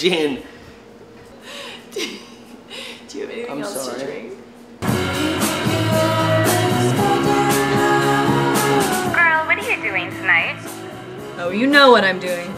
gin. Do you have anything else to drink? Girl, what are you doing tonight? Oh, you know what I'm doing.